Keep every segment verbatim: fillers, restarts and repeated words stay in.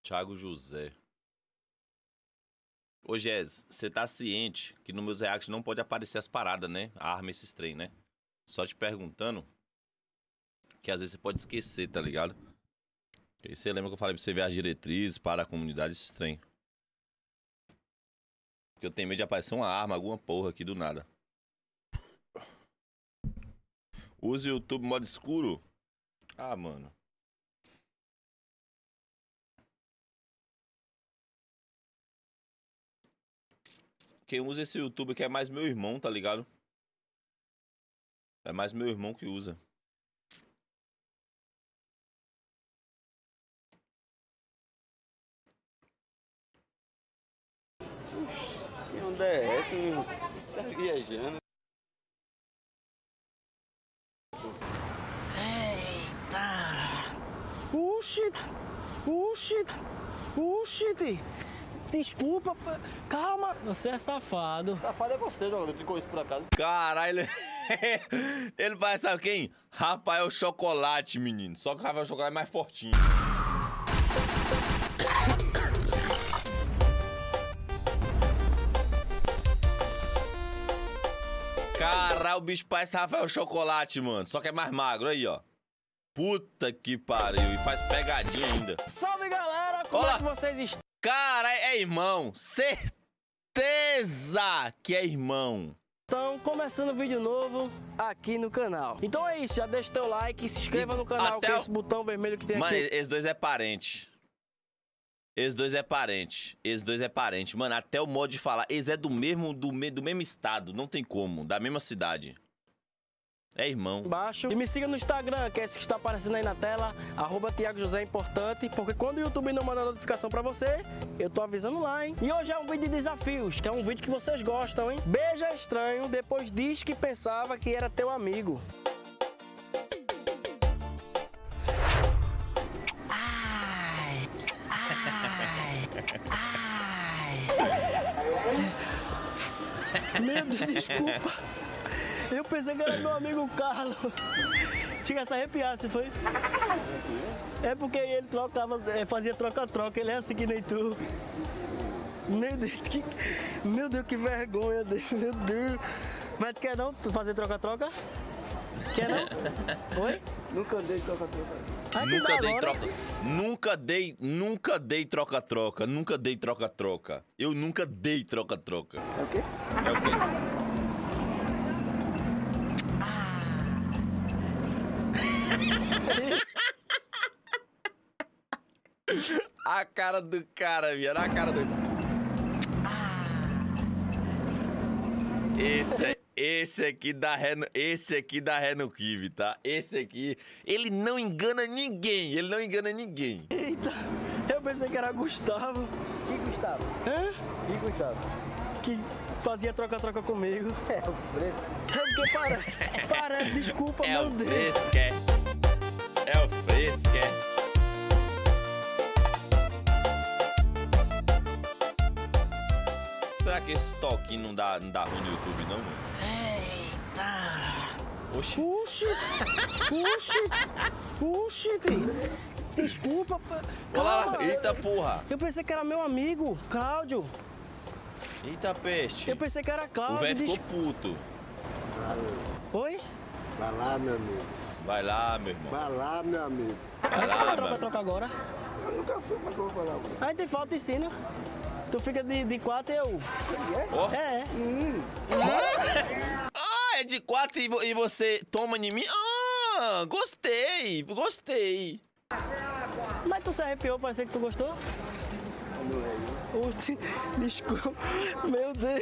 Thiago José. Ô, Jez, você tá ciente que no meus reacts não pode aparecer as paradas, né? A arma, esses trem, né? Só te perguntando, que às vezes você pode esquecer, tá ligado? E aí você lembra que eu falei pra você ver as diretrizes para a comunidade, esses trem. Porque eu tenho medo de aparecer uma arma, alguma porra aqui do nada. Use o YouTube modo escuro. Ah, mano. Quem usa esse YouTube aqui é mais meu irmão, tá ligado? É mais meu irmão que usa. Ux, que onda é essa, meu irmão? Tá viajando. Eita! Uxi! Uxi! Uxi! Desculpa, calma! Você é safado. Safado é você, jogador, que ficou isso por acaso. Caralho, ele parece, sabe quem? Rafael Chocolate, menino. Só que o Rafael Chocolate é mais fortinho. Caralho, o bicho parece Rafael Chocolate, mano. Só que é mais magro, aí, ó. Puta que pariu. E faz pegadinha ainda. Salve, galera! Como Olá. é que vocês estão? Cara, é irmão. Certeza que é irmão. Então, começando um vídeo novo aqui no canal. Então é isso, já deixa o teu like, se inscreva E no canal, até que é o- esse botão vermelho que tem Mano, aqui. esses dois é parente. Esses dois é parente. Esses dois é parente. Mano, até o modo de falar. Eles é do mesmo, do, me, do mesmo estado. Não tem como. Da mesma cidade. É irmão. Embaixo. E me siga no Instagram, que é esse que está aparecendo aí na tela, arroba Thiago José é importante, porque quando o YouTube não manda notificação pra você, eu tô avisando lá, hein? E hoje é um vídeo de desafios, que é um vídeo que vocês gostam, hein? Beija estranho, depois diz que pensava que era teu amigo. Ai, ai, ai. Meu Deus, desculpa. Eu pensei que era meu amigo Carlos. Chega a se arrepiar, se foi? É porque ele trocava, fazia troca-troca, ele é assim que nem tu. Meu Deus, que, meu Deus, que vergonha, meu Deus. Mas tu quer não fazer troca-troca? Quer não? Oi? Nunca dei troca-troca. Ai, que Nunca da dei hora. troca. Nunca dei, nunca dei troca-troca. Nunca dei troca-troca. Eu nunca dei troca-troca. É o quê? É o quê? A cara do cara, viado. A cara do... Esse, é- esse aqui dá ré no, esse aqui dá ré no Kiwi, tá? Esse aqui, ele não engana ninguém. Ele não engana ninguém. Eita, eu pensei que era Gustavo. Que Gustavo? Hã? Que Gustavo? Que fazia troca-troca comigo. É o preço. É porque parece. Parece, desculpa, É meu o Deus. fresco, é. É o fresco, é. Será que esse toquinho não dá, não dá ruim no YouTube, não, mano? Eita. Oxi. Uxi! Uxi! Uxi! Desculpa, pa- Olha calma. lá. Eita porra. Eu pensei que era meu amigo, Cláudio. Eita peste. Eu pensei que era O Cláudio. velho des- ficou puto. Oi? Vai lá, meu amigo. Vai lá, meu irmão. Vai lá, meu amigo. Vai lá, Faz mano. troca-troca agora. Eu nunca fui, mas eu vou falar. Aí tem falta e ensina. Tu fica de, de quatro e eu. Ó. É, é. Ah, é de quatro e, vo- e você toma em mim? Ah, gostei, gostei. Mas tu se arrepiou, parecia que tu gostou? Uxi, desculpa. Meu Deus.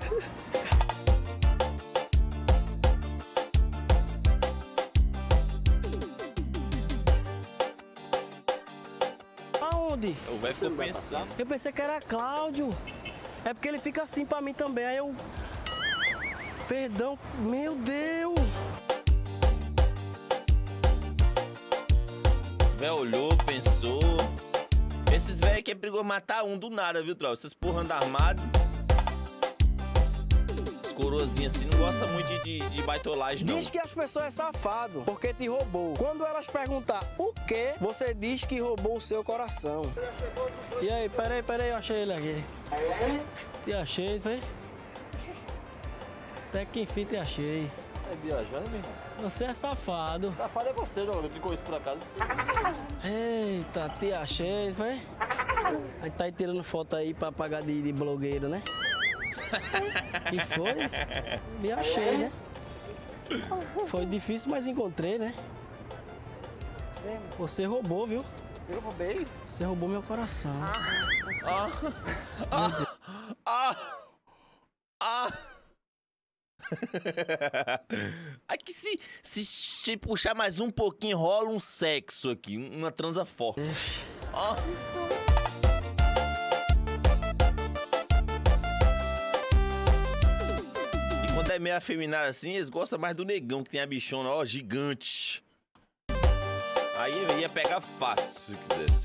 Aonde? O velho ficou pensando. Eu pensei que era Cláudio. É porque ele fica assim pra mim também. Aí eu. Perdão, meu Deus. O velho olhou, pensou. Esses velhos que é perigoso matar um do nada, viu, Troll? Essas porra andam armado. Os coroazinhos assim não gostam muito de de, de baitolagem, não. Diz que as pessoas é safado, porque te roubou. Quando elas perguntar o que, você diz que roubou o seu coração. E aí, peraí, peraí, eu achei ele aqui. Te achei, foi? Até que enfim te achei. É viajando, meu irmão? Você é safado. Safado é você, jogador, que ficou isso por acaso. Eita, te achei, foi? Aí tá aí tirando foto aí pra pagar de, de blogueiro, né? Que foi? Me achei, né? Foi difícil, mas encontrei, né? Você roubou, viu? Eu roubei? Você roubou meu coração. Ah, ah, ah, ah. Aqui se, se se puxar mais um pouquinho, rola um sexo aqui, uma transa forte. Ah. E quando é meio afeminado assim, eles gostam mais do negão, que tem a bichona, ó, gigante. Aí ia pegar fácil, se quisesse.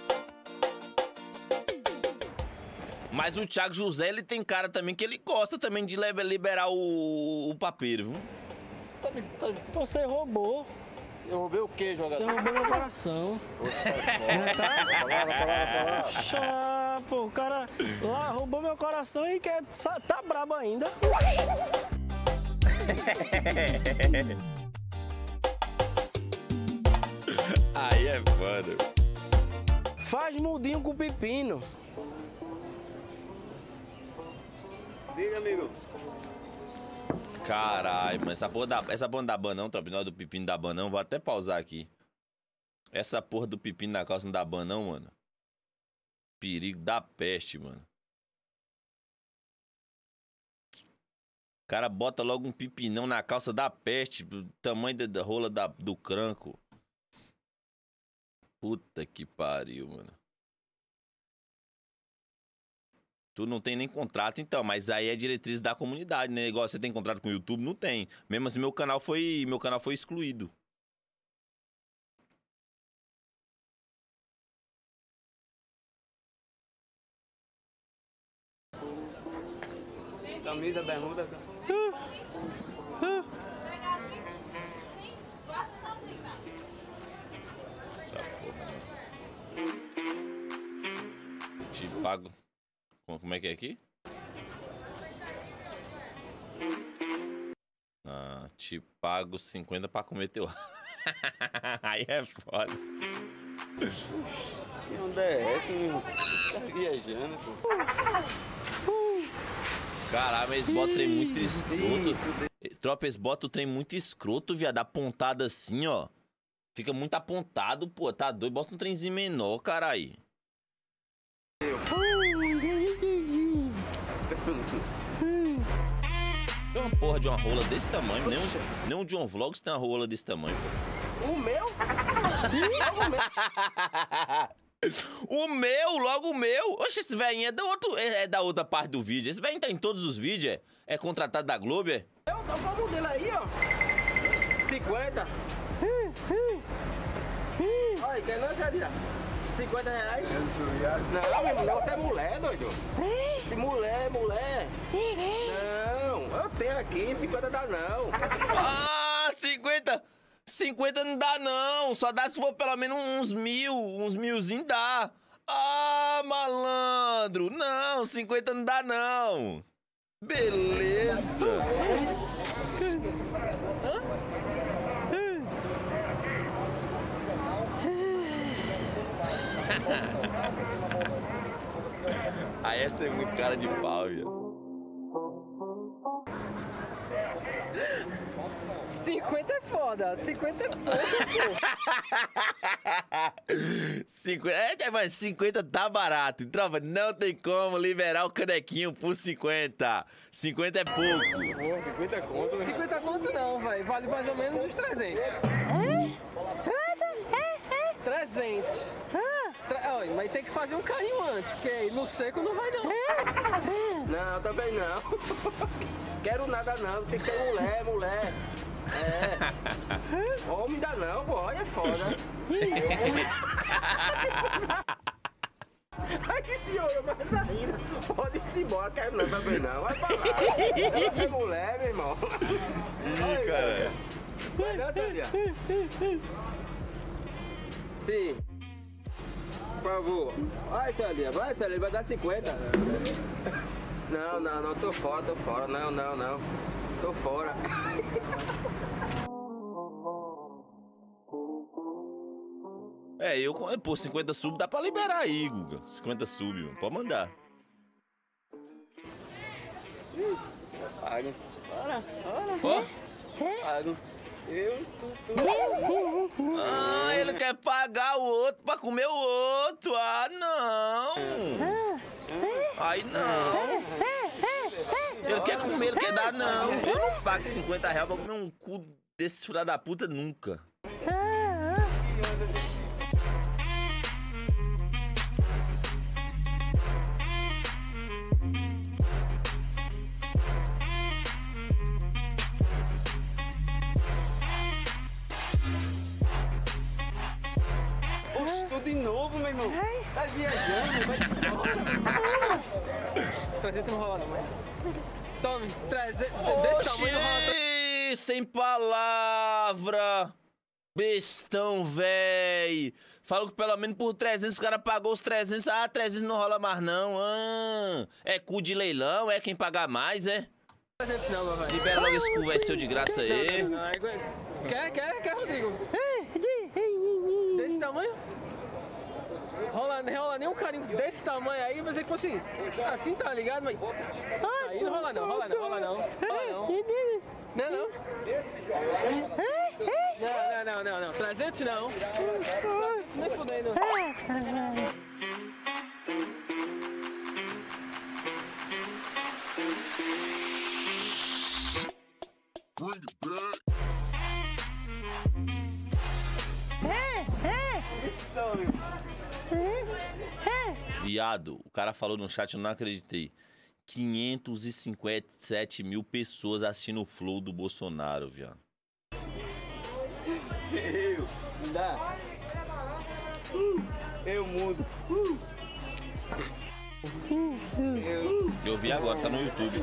Mas o Thiago José, ele tem cara também que ele gosta também de liberar o, o papeiro, viu? Tá me- tá- Você roubou. Eu roubei o quê, Você jogador? roubou meu coração. Chá, pô, o cara lá roubou meu coração e quer, sa- tá brabo ainda. Aí é foda. Faz mudinho com pepino. Diga, amigo. Caralho, mano, essa porra da, essa porra da banão, tropa, não é do pepino da banão, vou até pausar aqui. Essa porra do pepino na calça não dá banão, mano. Perigo da peste, mano. O cara bota logo um pepinão na calça da peste, do tamanho da, da rola da, do cranco. Puta que pariu, mano. Tu não tem nem contrato, então, mas aí é diretriz da comunidade, né? Igual você tem contrato com o YouTube, não tem. Mesmo assim, meu canal foi, meu canal foi excluído. Camisa, bermuda. Essa porra, mano. Te pago. Como como é que é aqui? Ah, te pago cinquenta pra comer teu. Aí é foda. Que onda é essa, meu irmão? Tá viajando, pô. Caralho, eles botam o trem muito escroto. Tropa, eles botam o trem muito escroto, viado. Apontado assim, ó. Fica muito apontado, pô. Tá doido? Bota um trenzinho menor, caralho. Tem uma porra de uma rola desse tamanho. Nem um, nem um John Vlogs tem uma rola desse tamanho, pô. O meu? O meu, logo o meu. Oxe, esse velhinho é da, outro, é, é da outra parte do vídeo. Esse velhinho tá em todos os vídeos, é? É contratado da Globo, é? Eu tô com o modelo aí, ó. cinquenta. Olha, quer não, Jadia? cinquenta reais? Não, meu irmão, você é mulher, doido. Se mulher, mulher. Não, eu tenho aqui, cinquenta dá não. Ah, cinquenta! cinquenta não dá, não. Só dá se for pelo menos uns mil. Uns milzinho dá. Ah, malandro. Não, cinquenta não dá, não. Beleza. Aí essa é muito cara de pau, viu? cinquenta é foda, cinquenta é foda, pô. cinquenta, é, mas cinquenta tá barato. Tropa, não tem como liberar o canequinho por cinquenta. cinquenta é pouco. Pô, cinquenta conto, né? cinquenta conto não, velho. Vale mais ou menos uns trezentos. trezentos. Tre... Olha, mas tem que fazer um carinho antes, porque no seco não vai não. Não, também não. Quero nada não, tem que ser mulher, mulher. É. Homem dá não, pô, olha é foda. piorou mais ainda. Pode ir embora, quero não também não. Vai pra lá. Você é mulher, meu irmão. Ih, cara. Vai não, Thalia? Sim. Por favor. Vai, Thalia. Vai, Thalia. Vai dar cinquenta. Não, não, não. Tô fora, tô fora. Não, não, não. Tô fora. É, eu, pô, cinquenta sub dá pra liberar aí, Guga. cinquenta sub, mano. Pode mandar. Paga. Bora, bora. Ó. Pago. Eu, tu, tu. Ah, ele quer pagar o outro pra comer o outro. Ah, não. Aí não. Ele quer comer, ele quer dar, não. Eu não pago cinquenta reais pra comer um cu desse filho da puta nunca. Oxe, tô de novo, meu irmão. Tá viajando, vai embora. trezentos não rola não, mãe. Tome, trezentos. Desse tamanho não rola. Oxi, sem palavra. Bestão, véi. Falou que pelo menos por trezentos, os caras pagou os trezentos. Ah, trezentos não rola mais não. Ah, é cu de leilão, é quem pagar mais, é? trezentos não, meu velho. Libera logo esse cu, vai ser de graça aí. Não, não, não, não. Quer, quer, quer, Rodrigo? Desse tamanho? Rola, rola nem um carinho desse tamanho aí, mas é que fosse assim, assim, tá ligado? Mas aí não rola não, rola não, rola não, rola não. Não, não. Não, não, não, não, trezentos não. trezentos nem fudendo. Viado, o cara falou no chat, eu não acreditei. quinhentos e cinquenta e sete mil pessoas assistindo o flow do Bolsonaro, viado. Eu, não dá. Uh, eu mudo. Uh. Eu. Eu vi agora, tá no YouTube.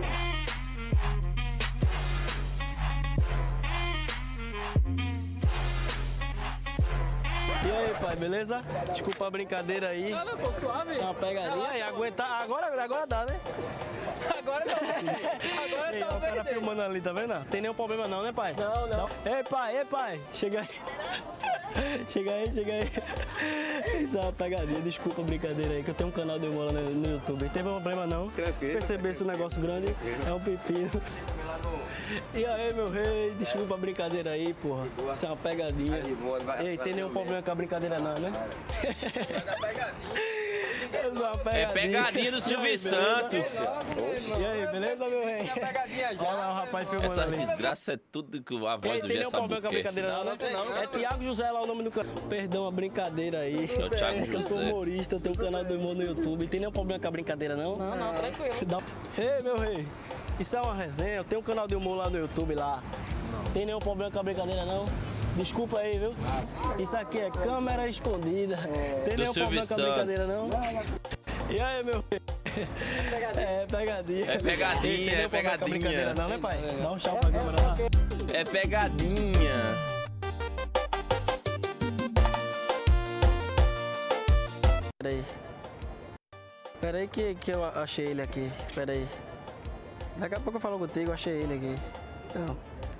E aí, pai, beleza? Desculpa a brincadeira aí. Não, não, pô, suave. Isso é uma pegadinha e aguentar. Agora, agora dá, né? Agora não. Agora Ei, tá ó, o cara perdendo. filmando ali, tá vendo? Não tem nenhum problema não, né, pai? Não, não. Ei, pai, ei, pai. Chega aí. Chega aí, chega aí. Isso é uma pegadinha. Desculpa a brincadeira aí, que eu tenho um canal de humor lá no, no YouTube. Não teve problema não. Tranquilo. Perceber esse negócio grande é um pepino. E aí, meu rei, desculpa a brincadeira aí, porra. Isso é uma pegadinha. Ei, tem nenhum problema com a brincadeira não, né? É uma pegadinha. É pegadinha do Silvio E aí, Santos. E aí, beleza, meu rei? Olha lá o rapaz filmando Essa ali. desgraça é tudo que a voz Ei, do tem nenhum Gerson problema com a brincadeira não, né? não, É Thiago José lá o nome do canal. Perdão a brincadeira aí. É o Thiago Eu sou José. humorista, eu tenho um canal do humor no YouTube. Tem nenhum problema com a brincadeira não? Não, não, tranquilo. Dá- Ei, meu rei, isso é uma resenha. Eu tenho um canal de humor lá no YouTube lá. Tem nenhum problema com a brincadeira não? Desculpa aí, viu? Isso aqui é câmera escondida. Tem Do nenhum Silvio problema com a brincadeira não? E aí, meu rei? É pegadinha. É pegadinha, Ei, tem nenhum é problema com a pegadinha. brincadeira não, né, pai? Dá um tchau pra câmera lá. É pegadinha. Peraí. Peraí que, que eu achei ele aqui. Peraí. Daqui a pouco eu falo contigo, eu achei ele aqui. Não.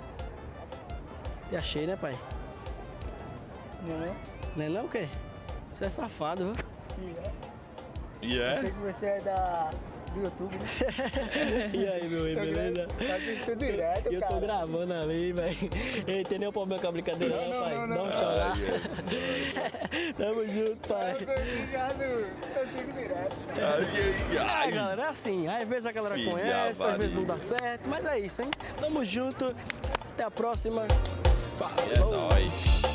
Te achei, né, pai? Não, Não é não o quê? Você é safado, viu? E é? que você é da, do YouTube, né? E aí, meu rei, beleza? Tá assistindo direto, E eu tô cara. gravando ali, velho. Ei, tem nenhum problema com a brincadeira não, Não, pai? não, não, Dá um não. tchau lá. Tamo junto, pai. Eu tô ligado, eu sigo direto. Ai, ai, Ai, ai. galera, é assim. Às vezes a galera Filha conhece, às vezes não varia. dá certo. Mas é isso, hein? Tamo junto. Até a próxima. É nóis.